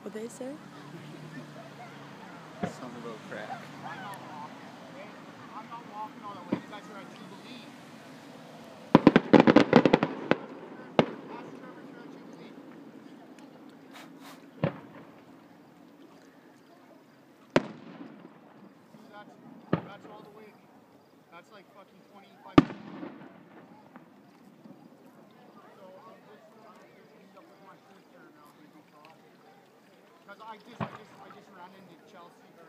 What they say? Some little crack. I'm not walking all the way. You guys are at Jubilee. Ask Trevor if you're at Jubilee. See, that's all the way. That's like fucking 25 minutes. So I'm just meet up with my sister and I'll be off. Because I just ran into Chelsea.